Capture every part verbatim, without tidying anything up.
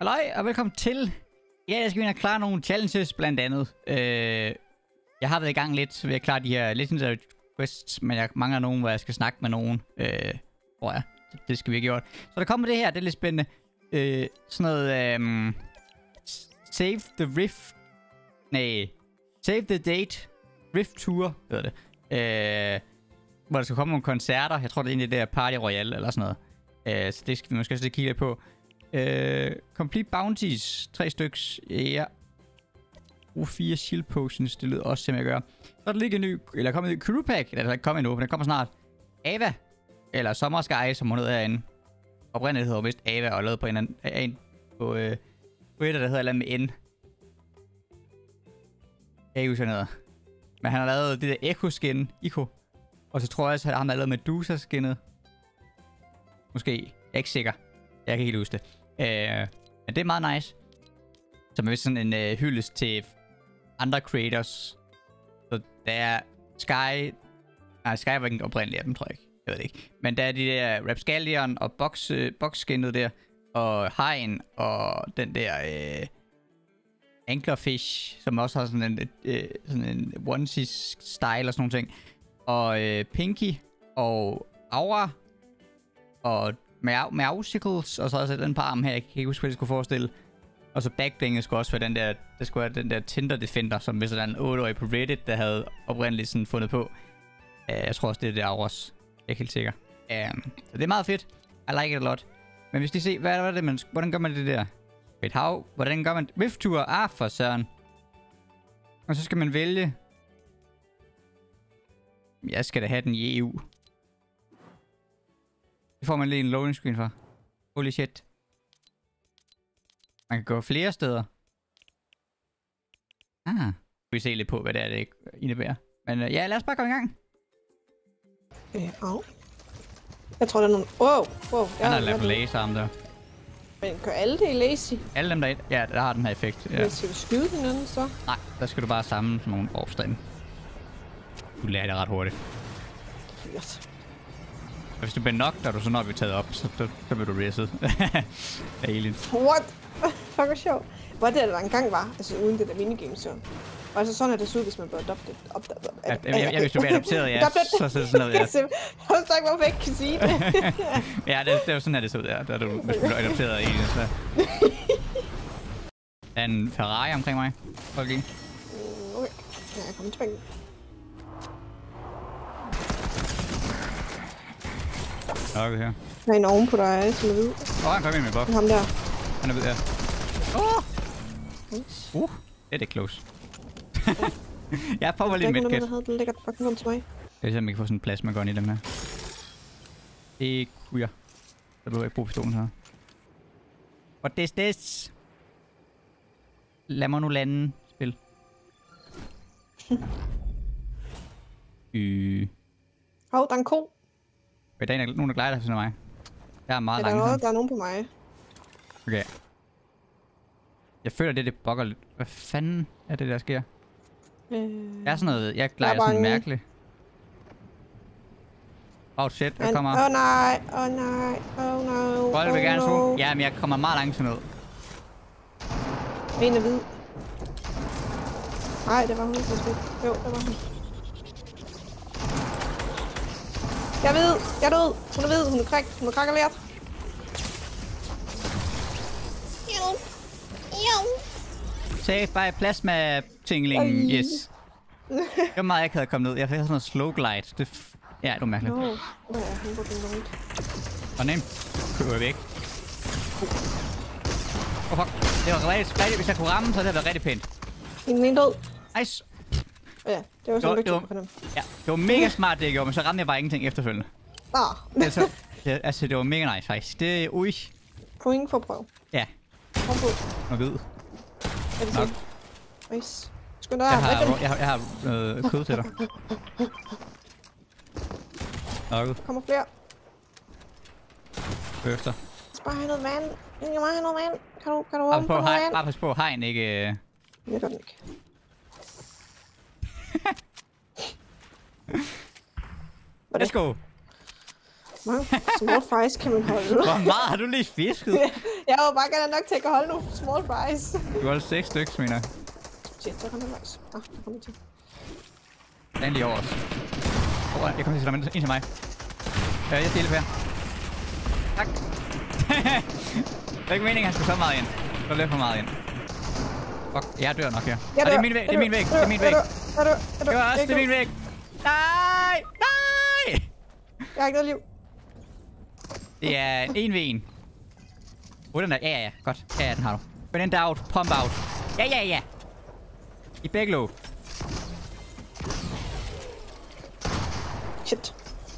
Halløj, og velkommen til. Ja, jeg skal ind og klare nogle challenges, blandt andet. Øh, jeg har været i gang lidt ved at klare de her legendary quests, men jeg mangler nogen, hvor jeg skal snakke med nogen. Øh, tror jeg. Det skal vi have gjort. Så der kommer det her, det er lidt spændende. Øh, sådan noget... Øh, save the Rift... Nej. Save the Date Rift Tour, hedder det. Øh, hvor der skal komme nogle koncerter. Jeg tror, det er egentlig det der Party Royale eller sådan noget. Øh, så det skal vi måske også kigge lidt på. Uh, complete bounties. Tre styks. Ja. Brug fire shield potions. Det lyder også, som jeg gør. Så er der lige en ny... Eller kommet en ny crew pack. Eller der er ikke kommet endnu, men den kommer snart. Ava. Eller Summer Sky, som hun hedder herinde. Oprindeligt hedder hun vist Ava, og lavet på en anden... En, på, øh, på et, der hedder eller med N. Jeg ikke husker noget. Men han har lavet det der Echo-skin. Echo. Og så tror jeg også, at han har lavet Medusa-skinnet. Måske. Jeg er ikke sikker. Jeg kan ikke helt huske det. Uh, men det er meget nice. Som er vist sådan en uh, hyldest til andre creators. Så der er Sky... Nej, Sky var ikke oprindeligt af dem, tror jeg ikke. Jeg ved det ikke. Men der er de der Rapscallion og box, uh, box-skinnet der. Og Hein og den der... Uh, Anglerfish, som også har sådan en, uh, sådan en onesie-style og sådan nogle ting. Og uh, Pinky og Aura og Meowsicles, og så også den på arm her. Jeg kan ikke huske, hvad det skulle forestille. Og så Backblinget skulle også være den der, det skulle være den der Tinder Defender, som hvis der er en otte-årig på Reddit, der havde oprindeligt sådan fundet på. Uh, jeg tror også, det er det Auras. Jeg er ikke helt sikker. Uh, så det er meget fedt. I like it a lot. Men hvis de ser, hvad er det, man, hvordan gør man det der? Wait, how? Hvordan gør man Rift Tour? Ah, for søren. Og så skal man vælge. Jeg skal da have den i E U. Det får man lige en loading screen for. Holy shit. Man kan gå flere steder. Ah. Vi se lidt på, hvad det er, det indebærer. Men uh, ja, lad os bare komme i gang. Øh, au. Jeg tror, der er nogle... Wow, wow. Han har lavet laser om der. Men gør alle det i lazy? Alle dem, der er... Ja, der har den her effekt. Ja. Skal vi skyde hinanden så? Nej, der skal du bare samle sådan nogle opstand. Du lærer det ret hurtigt. Fyrt. Hvis du bliver knocked, og du så når vi taget op, så, så, så bliver du reset. Aliens. What? Fuck, hvor sjovt. Hvor det der engang var, altså uden det der minigame så. Og altså sådan er det så ud, hvis man bliver adopted. adopted. Ja, jeg, jeg, hvis du bliver adopteret, ja, så, så sådan noget, ja. Jeg forstår ikke, hvorfor jeg ikke kan sige det. Ja, det, det er jo sådan, at det så ud, ja. Der er du, hvis du bliver adopteret af aliens, så. Der er en Ferrari omkring mig. Prøv lige. Okay, ja, jeg kommer tilbage. Okay, her. Der er en oven på dig, som er hvid. Åh, oh, han kom ind med bok. Ham der. Han er hvid, ja. Åh! Oh! Uh, det er det close. Jeg popper lige med et gæt. Den ligger fucking om til mig. Jeg kan se, om vi kan få sådan en plasma gun i dem her. Det kunne jeg. Så du ikke bruge pistolen her. What is this? Lad mig nu lande. Spil. øh. Hov, der er en ko. Der er nogen, der glæder sig af mig. Jeg er meget ja, der, langt. er der er nogen på mig. Okay. Jeg føler, det det bokker lidt. Hvad fanden er det, der sker? Øh... Jeg er sådan noget, jeg glæder sådan en... mærkeligt. Oh shit, der kommer. Åh oh, nej, åh oh, nej, åh oh, no. Bold vil oh, gerne no. suge. Ja, men jeg kommer meget langsomt ned. En er hvid. Nej, det var hun så skidt. Jo, det var hun. Jeg ved, jeg er død. Hun er ved, hun er kræk, hun er krakkeleret. Jo. Jo. Save by plasma tingling, yes. Det var meget, jeg ikke havde kommet ned. Jeg fik sådan noget slow glide. Det f ja, det var mærkeligt. Nå, no. Hvad er hun på den rundt? Og nem. Køber væk. Åh, oh, fuck. Det var rigtig, rigtig, hvis jeg kunne ramme, så havde det været rigtig pænt. En en død. Nice. Ja, det var sådan lidt for dem. Ja, det var mega smart, det jeg gjorde, men så ramte jeg bare ingenting efterfølgende. Ah. altså, det, altså, det var mega nice, faktisk. Det, ui. Point for prøv. Ja. Kom på. Nå, ved. Er det så? Nice. Skynd dig, jeg har, jeg har, jeg har øh, kød til dig. Nå, kommer flere. Øfter. Jeg skal bare have noget vand. Jeg må have noget vand. Kan du, kan du åbne for noget vand? Bare pas på, hegn ikke... Jeg gør den ikke. Let's go. Hvor mange små fisk kan man holde? Hvor meget har du lige fisket? Jeg var bare gerne nok til at kunne holde nogle small fries. Du holdt seks stykker, mener jeg. Shit, så kommer jeg løs. Ah, der kommer til. Der er en lige over os. Oh, jeg kommer til at sætte ind til mig. Øh, jeg stiller her. Tak. Det er ikke meningen, at han skulle så meget ind. Så lidt for meget ind. Fuck, jeg dør nok her. Ah, det er min væg, det er min væg, det er min væg. Det var også, det er min væg. Nej, nej! Jeg har ikke noget liv. Det er en ved en. Hvor den der? Ja, ja, ja. Godt. Ja, ja, den har du. Men den der out. Pump out. Ja, ja, ja. I begge lå. Shit.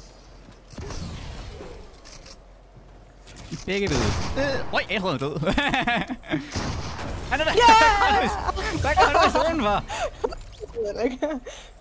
I begge ved. Øj, jeg tror, han er død. Han er der. Yeah! Hvad gør du i zonen for? Jeg ved ikke.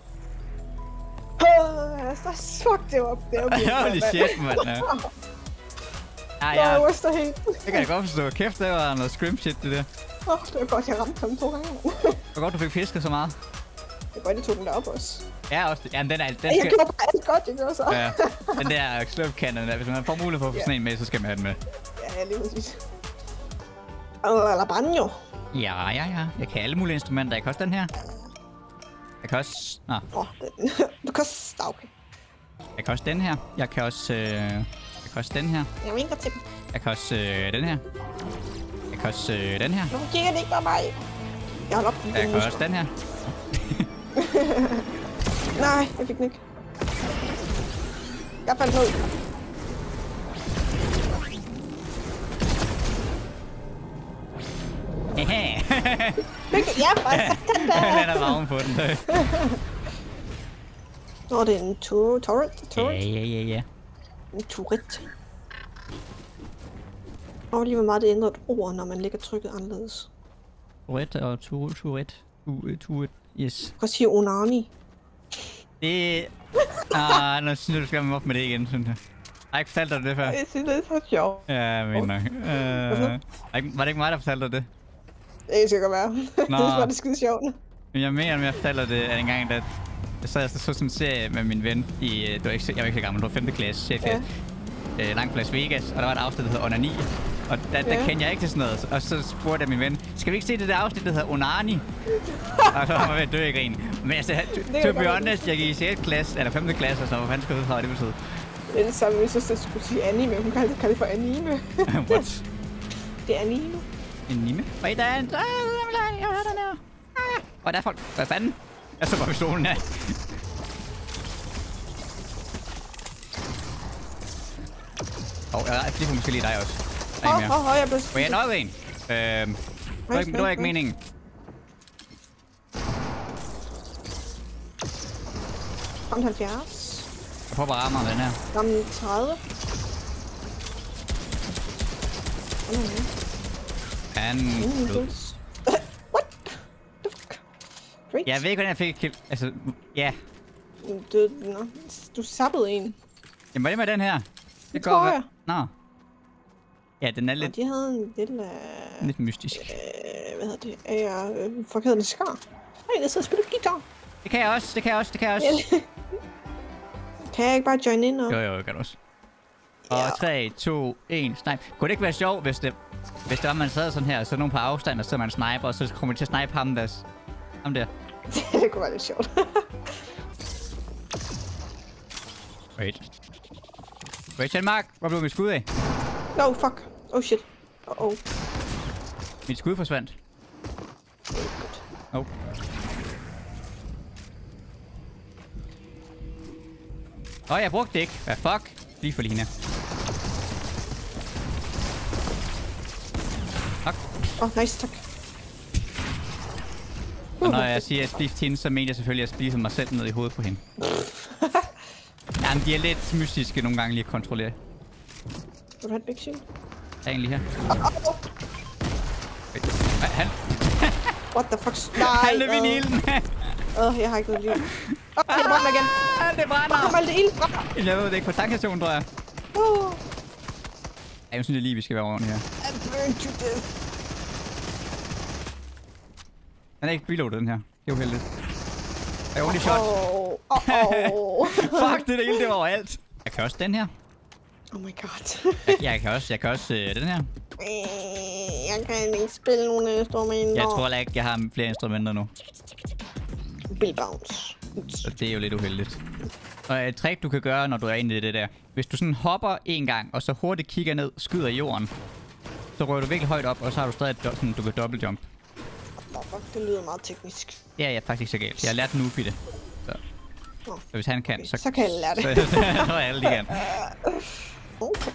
Åh, så fuck det op. Det var Holy shit, mand. Ja, ja. Jeg ryster helt. Det kan jeg godt forstå. Kæft, det var noget scrim shit, det der. Åh, oh, det var godt, jeg ramte ham to gange. Det var godt, du fik fisket så meget. Det var godt, jeg tog den der op også. Ja, også det. Jamen, den er... Den skal... Jeg gjorde bare alt godt, jeg gjorde så. Ja, den der sløbkannon der. Hvis man får mulighed for at få sådan en med, så skal man have den med. Ja, lige præcis. Eller banjo. Ja, ja, ja. Jeg kan alle mulige instrumenter. Jeg kan også den her. Jeg kan også... Nå. Åh, oh, den. Du kan også... Okay. Jeg kan også den her. Jeg kan også... Øh... Jeg kan også den her. Jeg vinker til dem. Jeg kan også øh, den her. Jeg kan også øh, den her. Nu kigger det ikke på mig. Jeg holder op den. Jeg kan også den her. Nej, jeg fik den ikke. Jeg faldt ned. Hehe. Ja, bare sådan der. Den er varme på den. Nå, det er en tur turret. turret. Ja, ja, ja, ja. En turret. Og lige hvor meget det ændrer et ord, når man lægger trykket anderledes. Tourette og Tourette. Tourette, yes. Du kan sige onani. Det... Ah, nu synes jeg, du skal være op med det igen, synes jeg. Har jeg ikke fortalt dig det før? Jeg synes, det er så sjovt. Ja, jeg mener nok. Uh, var det ikke mig, der fortalte dig det? Det skal godt være. Nå. Det var det skide sjovt. Men jeg mener, at jeg fortalte dig det, at en gang, da jeg sad og så sådan en serie med min ven i... Det var ikke, jeg var ikke så gammel, det var femte klasse, chef ja. øh, langt fra Las Vegas, og der var et afsnit, der hedder Onani. Og der, der ja. kendte jeg ikke til sådan noget, og så spurgte jeg min ven, skal vi ikke se det der afsnit, der hedder Onani? Og så var jeg ved at dø i grin. Men altså, to, to be honest, jeg gik i sjette klasse, eller femte klasse, og så hvor fanden skulle jeg ud fra, det betød. Det er det samme, hvis jeg skulle sige anime. Hun kan aldrig kalde det for anime. What? Det er anime. Anime? Wait, der er en... Jeg hører den her. Og der er folk. Hvad fanden? Jeg så bare pistolen her. Åh, oh, jeg flikker måske lige dig også. Åh, åh, åh, jeg blev... Må jeg nøje en? Øhm... Det var ikke, det var ikke meningen. Ramt halvfjerds. Jeg prøver bare at ramme den her. Ramt tredive. Han... What the fuck? Great. Jeg ved ikke, hvordan jeg fik et kill. Altså, ja. Du, no. du sappede en. Jamen, hvad er det med den her? Det går jeg. Nå. Ja, den er lidt... Og de havde en lille... Lidt mystisk. Øh, hvad hedder det? Er jeg... Øh, fuck hedder det? Skar? Nej, jeg sidder og spiller guitar. Det kan jeg også, det kan jeg også, det kan jeg også. Kan jeg ikke bare join in og... Jo, jo, det kan du også. Og ja. tre, to, et, snipe. Kunne det ikke være sjovt, hvis det... Hvis det var, man sad sådan her, så nogen på afstand, og så man sniper, og så kommer man til at snipe ham der. Ham der. Det kunne være lidt sjovt. Wait. Wait, Mark. Hvor blev mit skud af? No, fuck. Oh shit. Uh oh. Mit skud forsvandt. Oh. Åh, oh, jeg brugte det ikke. Hvad fuck? Lige for lige her. Tak. Åh, oh, nice, tak. Og når jeg siger, at jeg spifte hende, så mener jeg selvfølgelig, at jeg spifte mig selv ned i hovedet på hende. Jamen, de er lidt mystiske nogle gange lige at kontrollere. Vil du have et big shield? Der er en lige her. Oh, oh, oh. Hvad? Han? What the fuck? Nej, han løb ind i ilden. Åh, uh, jeg har ikke noget liv. Åh, oh, jeg brænder igen. Ah, det brænder. Hvor kommer alt det ild fra? Jeg ved det ikke. På tankstationen, tror jeg. Oh. Ja, jeg synes jeg lige, vi skal være ordentlige her. I'm burned to death. Han er ikke reloadet, den her. Det er uheldigt. Jeg er only shot. Oh, oh, oh. Fuck, det der ild, det var overalt. Jeg kan også den her. Oh my god. jeg, jeg kan også, jeg kan også øh, den her. Jeg kan ikke spille nogle instrumenter. Jeg tror ikke, jeg har flere instrumenter nu. Bill Bounce. Så det er jo lidt uheldigt. Og et trick, du kan gøre, når du er inde i det der. Hvis du sådan hopper en gang, og så hurtigt kigger ned, skyder i jorden, så rører du virkelig højt op, og så har du stadig sådan, du kan dobbeltjump. Det lyder meget teknisk. Ja, ja, faktisk så galt. Jeg har lært Nufi det. Så. så hvis han kan, så... Så kan jeg lære det. så, så er alle de kan. Okay.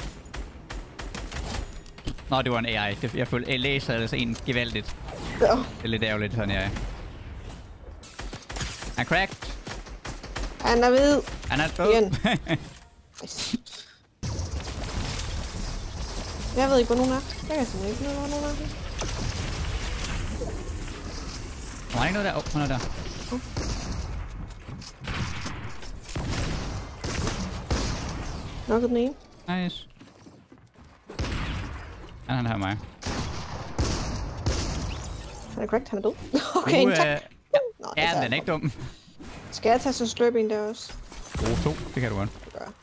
Nå, det var en A I. Det, jeg, følte, jeg læser altså en gevaldigt. Ja. Det er lidt ærgerligt, sådan jeg er. Han er cracked. Han er hvid. Han er død. Jeg ved ikke, hvor nogen er. Jeg kan simpelthen ikke vide, hvor nogen er. Der er ikke noget der. Åh, oh, han er der. Oh. Nok den ene. Nice. Ja, han har mig. Han er cracked, han er død. Okay, uh, en tak. Ja, Nå, ja den er ikke dum. Skal jeg tage sådan en slurping der også? Oh, to. Det kan du godt. Det gør jeg.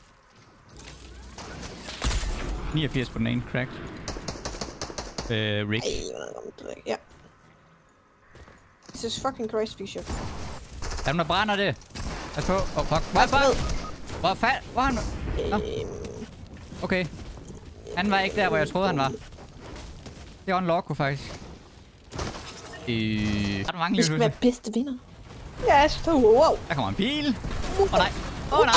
niogfirs på den ene, cracked. Øh, Rick. Ej, ja. This is fucking crazy, Fisher. Er der, der brænder det? Pas på. Åh, oh, fuck. Hvor fuck? Hvor fanden? Hvor er han? Øhm... Okay. Han var ikke der, hvor jeg troede, han var. Det er unlock, faktisk. Øh... Har du mange Vi skal være bedste vinder. Ja, så wow. Der kommer en bil. Åh oh, nej. Åh oh, nej.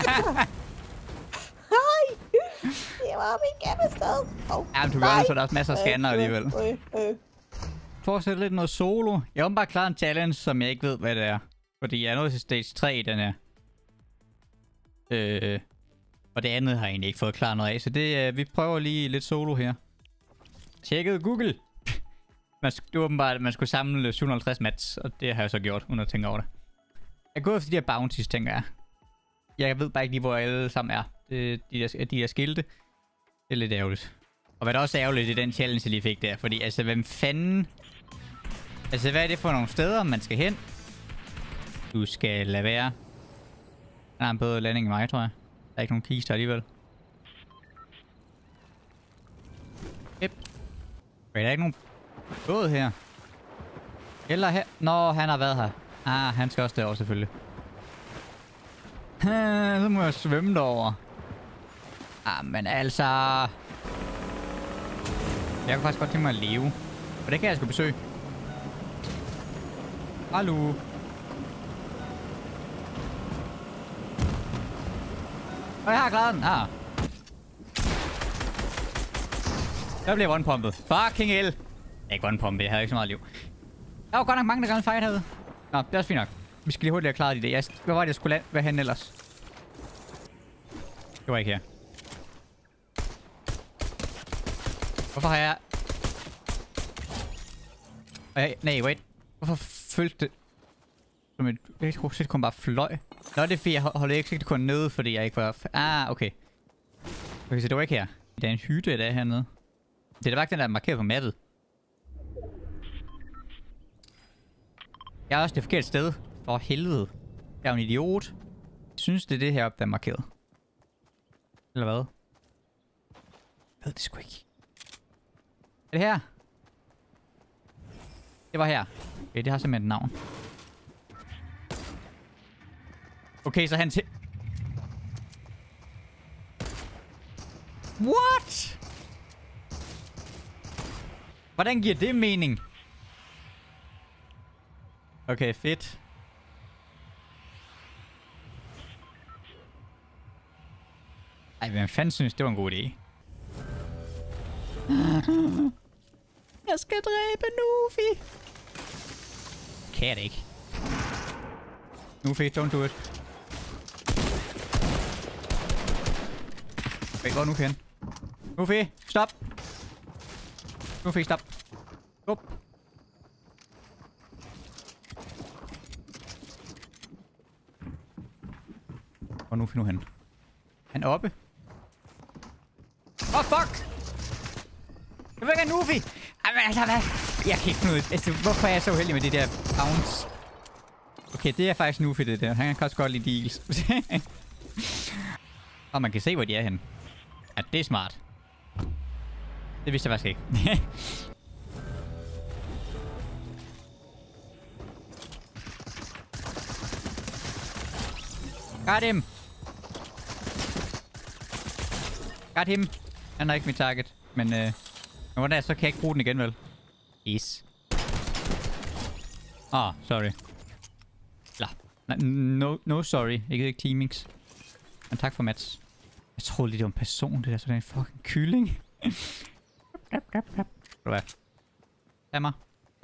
Hej. Det var min kæmpe sted. Oh, ja, men du gør så der er også masser af scanner alligevel. Øh, øh. Fortsæt lidt noget solo. Jeg har bare klaret en challenge, som jeg ikke ved, hvad det er. Fordi jeg er nået til stage tre i den her. Øh... Og det andet har jeg egentlig ikke fået klar noget af. Så det, øh, vi prøver lige lidt solo her. Tjekket Google. Man, det var åbenbart, at man skulle samle syv hundrede og halvtreds mats. Og det har jeg så gjort, uden at tænke over det. Jeg er gået efter de her bounties, tænker jeg. Jeg ved bare ikke lige, hvor alle sammen er. Det, de, der, de der skilte. Det er lidt ærgerligt. Og hvad der også er ærgerligt, det er den challenge, jeg lige fik der. Fordi altså, hvem fanden... Altså, hvad er det for nogle steder, man skal hen? Du skal lade være. Der er en bedre landing end mig, tror jeg. Der er ikke nogen kister alligevel. Yep. Okay, der er ikke nogen båd her. Eller her. Nå, han har været her. Ah, han skal også derover selvfølgelig. Så må jeg svømme derover. Ah, men altså... Jeg kunne faktisk godt tænke mig at leve. Og det kan jeg sgu besøge. Hallo. Og jeg har klaret den. Ah. Der bliver one-pumpet. Fucking hell. Jeg er ikke one-pumpet. Jeg havde ikke så meget liv. Der var godt nok mange, der gerne fight herude. Nå, det er også fint nok. Vi skal lige hurtigt have klaret det. Jeg, hvad var det, jeg skulle lade? Hvad hen ellers? Det var ikke her. Hvorfor har jeg... jeg... Nej, wait. Hvorfor følte det... Som et... Jeg kunne se, det kom bare fløj. Nå, det er fordi, jeg holdt ikke sikkert kun nede, fordi jeg ikke var... Ah, okay. Okay, så det var ikke her. Der er en hytte, der er hernede. Det er da bare den, der er markeret på mappet. Jeg er også det forkerte sted. For helvede. Jeg er en idiot. Jeg synes, det er det her, der er markeret. Eller hvad? Jeg ved det sgu ikke. Er det her? Det var her. Okay, det har simpelthen et navn. Okay, så han til... What? Hvordan giver det mening? Okay, fedt. Ej, hvem fanden synes, det var en god idé? Jeg skal dræbe Nufi. Kan jeg det ikke? Nufi, don't do it. Okay, hvor er Nufi hen? Nufi, stop! Nufi, stop! Stop! Hvor er Nufi nu hen? Han er oppe. Oh, fuck! Jeg vil ikke have Nufi! Jamen, altså, hvad? Jeg kan ikke finde ud af... Altså, hvorfor er jeg så uheldig med det der bounce? Okay, det er faktisk Nufi, det der. Han kan også godt lide deals. Og man kan se, hvor de er henne. Ja, det er smart. Det vidste jeg faktisk ikke. Got him! Got him! Han er ikke mit target. Men øh... hvordan er, så kan jeg ikke bruge den igen, vel? Yes. Ah, oh, sorry. Eller, no, no sorry. Jeg gider ikke teamings. Men tak for Mats. Jeg troede lige, det var en person, det der. Så det er en fucking kylling. Klap, klap, klap. Ved du hvad? Tag mig.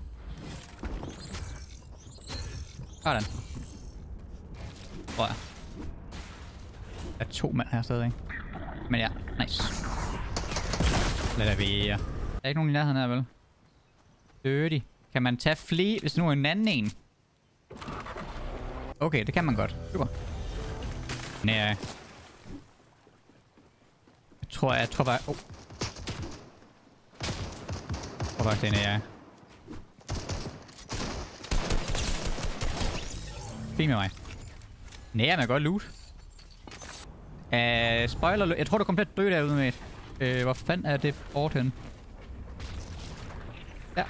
Sådan. Tror jeg. Der er to mand her stadig, ikke? Men ja, nice. Lad det være. Der er ikke nogen i nærheden her, vel? Dirty. Kan man tage flere, hvis nu er en anden en? Okay, det kan man godt. Super. Nej. Jeg tror, jeg tror bare... Oh. Jeg tror faktisk, det er nej. Fint med mig. Nej, man kan godt loot. Uh, spoiler... Jeg tror, du er komplet død derude med. Uh, hvor fanden er det fort henne? Ja.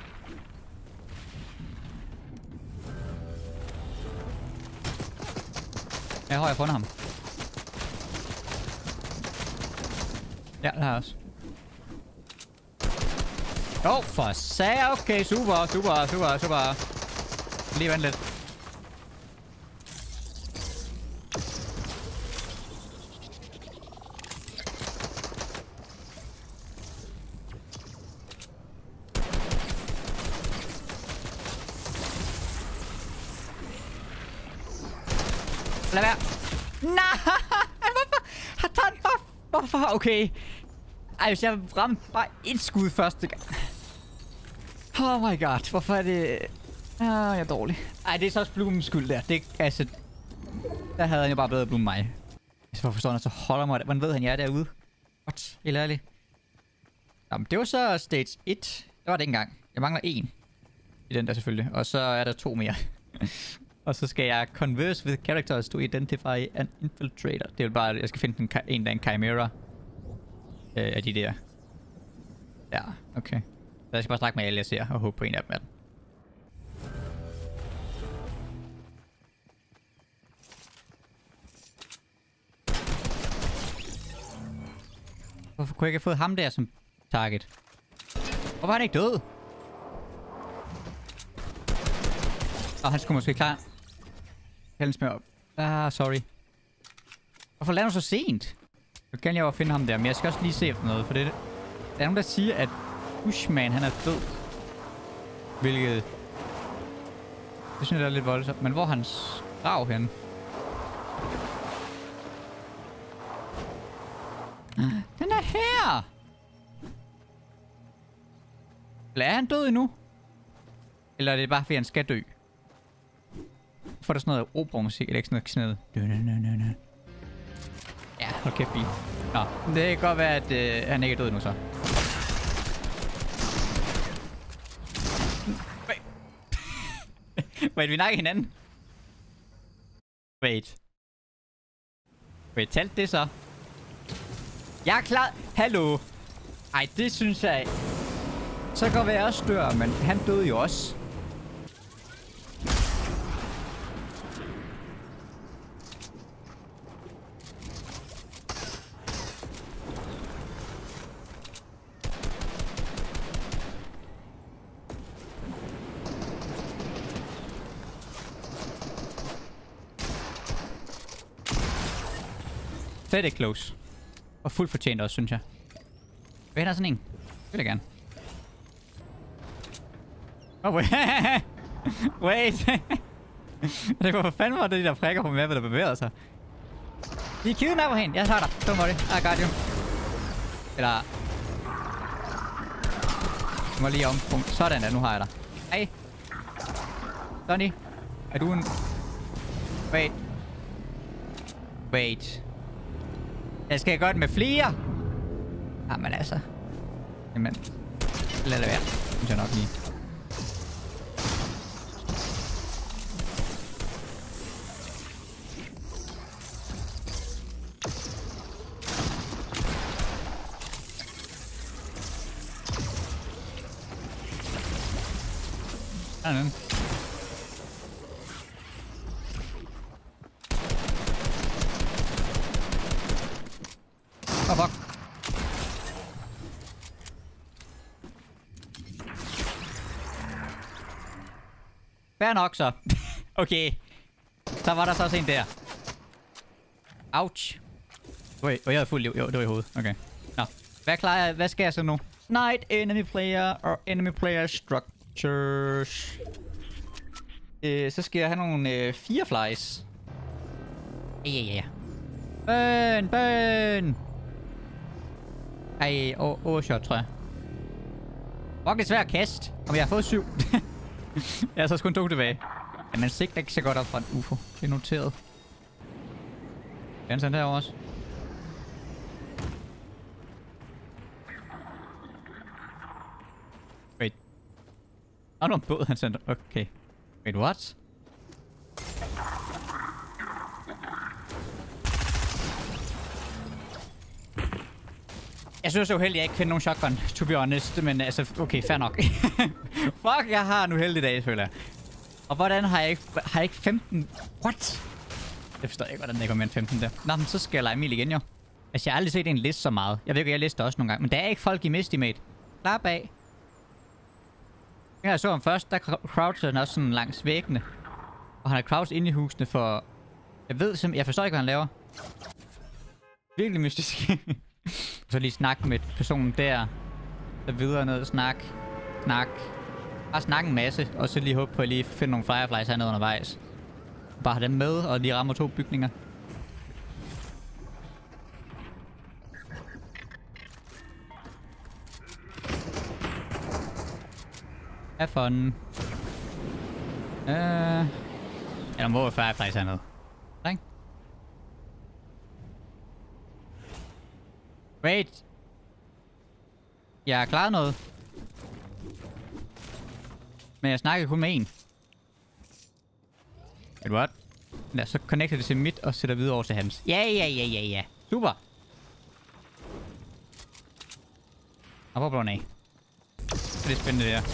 Jeg har jeg fundet ham. Ja, det har jeg også. Åh, oh, for sag. Okay, super, super, super, super. Lige vent lidt. Lad være. Nej, hvorfor? Har taget bare... Hvorfor? Okay. Ej, hvis jeg ramte bare et skud første gang. Oh my god, hvorfor er det... Ah, jeg er dårlig. Ej, det er så også Blumens skyld der. Det altså... Der havde han jo bare bedre Blum mig. Hvorfor forstår han, så holder mig... Hvordan ved han, jeg er derude? What? Helt ærligt. Jamen, det var så stage et. Det var det ikke engang. Jeg mangler en. I den der selvfølgelig. Og så er der to mere. Og så skal jeg converse with characters to identify an infiltrator. Det er jo bare, jeg skal finde en, en der er en chimera. Øh, af de der. Ja, okay. Så jeg skal bare snakke med alle, jeg ser, og håbe på en af dem er den. Hvorfor kunne jeg ikke have fået ham der som target? Hvorfor var han ikke død? Og han skulle måske klare... Hælden smør op. Ah, sorry. Hvorfor lader du så sent? Så kan jeg jo finde ham der, men jeg skal også lige se efter noget, for det... Der er nogen, der siger, at Bushman, han er død. Hvilket... Det synes jeg, der er lidt voldsomt. Men hvor er hans grav henne? Den er her! Eller er han død endnu? Eller er det bare, fordi han skal dø? Hvorfor er der sådan noget opera-musik? Eller ikke sådan noget sådan noget? Nø, nø, nø, nø. Ja, hold kæft, bil. Nå, det kan godt være, at øh, han ikke er død nu så. Wait. Wait, vi nakker hinanden. Wait. Wait, talte det så? Jeg er klar. Hallo. Ej, det synes jeg... Så kan være, jeg også dør, men han døde jo også. Det er close. Og fuldt fortjent også, synes jeg. Hvad er der sådan en? Det vil jeg gerne. Oh, wait. Wait. Det var for fanden var det de der prikker på mappet, der bevæger sig. De er kidnapper hende. Jeg tager dig. Don't worry. I got you. Eller... Jeg må lige om. Sådan der. Nu har jeg dig. Hej. Sonny. Er du en... Wait. Wait. Jeg skal godt med flere. Jamen altså. Jamen. Lad det være. Synes jeg nok lige. Der er den. Åh, oh, fuck. Fair nok så. Okay. Så var der så også en der. Ouch. Wait, oh, jeg havde fuld liv. Jo, det var i hovedet. Okay. Nå. Hvad klarer jeg? Hvad skal jeg så nu? Night enemy player or enemy player structures. Øh, så skal jeg have nogle øh, fireflies. Ja, ja, ja. Burn, burn. Ej, åh, oh, shot, tror jeg. Fuck, det er svært at kaste. Om jeg har fået syv. Jeg har så kun to tilbage. Men man sigter ikke så godt op fra en U F O. Det er noteret. Kan han derovre også? Wait. Åh, nu er en båd, han sendte. Okay. Wait, what? Jeg synes det er uheldigt, at jeg ikke finder nogen shotgun, to be honest. Men altså, okay, fair nok. Fuck, jeg har en uheldig dag, føler jeg. Og hvordan har jeg ikke, har jeg ikke femten? What? Jeg forstår ikke, hvordan jeg kommer med en femten der. Nå, men så skal jeg lege Emil igen, jo. Altså, jeg har aldrig set en liste så meget. Jeg ved ikke, jeg lister også nogle gange. Men der er ikke folk i Mistimate. Klap af. Jeg så ham først, der croucher han også sådan langs væggene. Og han er crouched inde i husene for... Jeg ved simpelthen... Jeg forstår ikke, hvad han laver. Virkelig mystisk. Så lige snakke med personen der. Så videre ned og snak. Snak. Bare snakke en masse. Og så lige håbe på at lige finde nogle fireflies hernede undervejs. Bare have dem med og lige rammer to bygninger. Have fun. Øh... Uh, ja, der må være fireflies hernede. Ikke? Wait. Jeg har klaret noget. Men jeg snakker kun med en. Wait, what? Ja, så connecter det til mit og sætter videre over til hans. Ja, ja, ja, ja, ja. Super. Og hvor blev den af? Det er spændende, det her.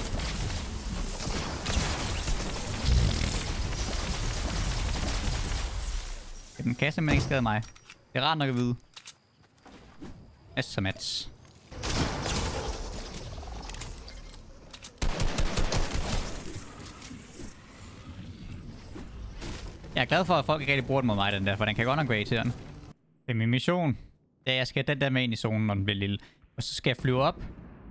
Den kan simpelthen ikke skade mig. Det er rart nok at vide. Assamats. Jeg er glad for, at folk ikke rigtig bruger den mod mig, den der, for den kan godt nok gå af til den. Det er min mission. Det er, jeg skal den der med ind i zonen, når den bliver lille. Og så skal jeg flyve op.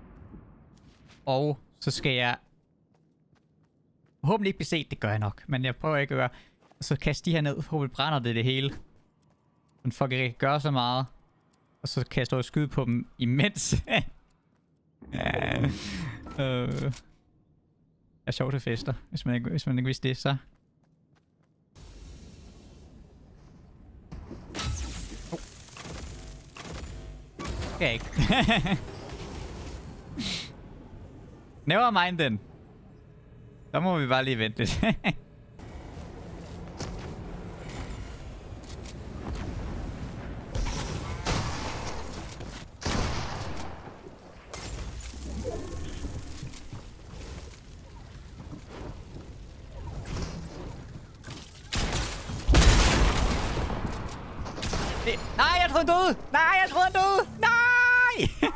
Og så skal jeg... Håbentlig ikke blive set, det gør jeg nok. Men jeg prøver ikke at gøre... Og så kaste de her ned. Håbentlig brænder det det hele. Men folk ikke gør så meget. Og så kan jeg stå og skyde på dem imens. Ja. øh. Jeg er sjov til fester. Hvis man ikke, hvis man ikke vidste det, så... Oh. Skal jeg ikke. Never mind den. Så må vi bare lige vente lidt. Nej, jeg troede han døde! Nej, jeg troede han døde! Nej!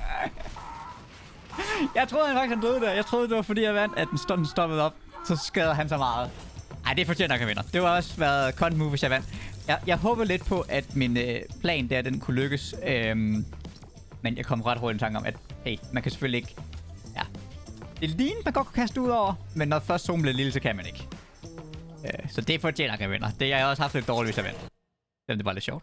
Jeg troede han faktisk han døde der. Jeg troede det var fordi jeg vandt, at den stod stoppede op. Så skader han så meget. Ej, det fortjener nok at vinde. Det var også været content move, hvis jeg vandt. Jeg, jeg håber lidt på, at min øh, plan der, den kunne lykkes. Øhm, men jeg kom ret hurtigt i tanke om, at hey, man kan selvfølgelig ikke... Ja. Det ligner, man godt kunne kaste ud over. Men når først zonen bliver lille, så kan man ikke. Øh, så det fortjener nok at vinde. Det har jeg også haft lidt dårligt, hvis jeg vandt. Det var lidt sjovt.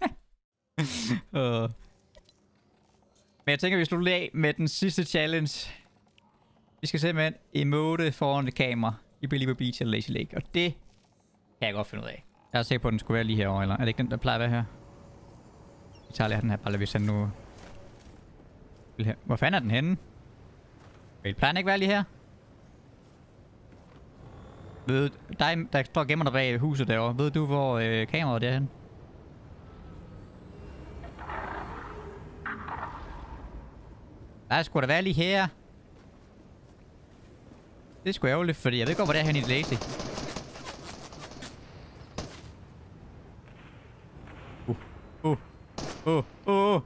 uh. Men jeg tænker, vi slutter af med den sidste challenge. Vi skal simpelthen emote foran det kamera i Believer Beach eller Lazy Lake. Og det kan jeg godt finde ud af. Jeg er sikker på, at den skulle være lige herovre, eller er det ikke den, der plejer at være her? Vi tager lige den her, bare hvis han nu... Hvor fanden er den henne? Vil plejer den ikke være lige her? Ved dig, der står og gemmer dig bag huset derovre. Ved du, hvor øh, kameraet er henne? Der skulle da være lige her. Det er sgu ærgerligt, fordi jeg ved godt, hvor det er hen i Lazy. Uh, uh, uh, uh.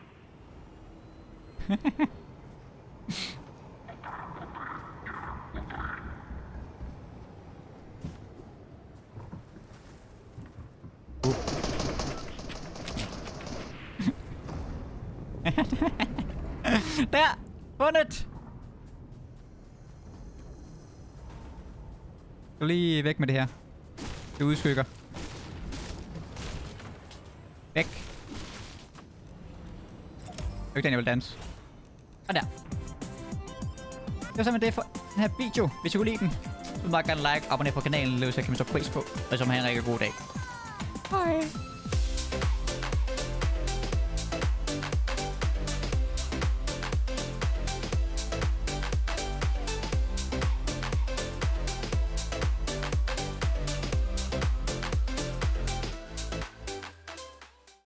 Der! Fundet! Gå lige væk med det her. Det udskygger. Væk. Det er ikke den, jeg vil danse. Og der. Det var simpelthen det for den her video. Hvis I kunne lide den, så må I gerne like, abonner på kanalen, så kan man så pris på. Og så må I have en rigtig god dag. Hej.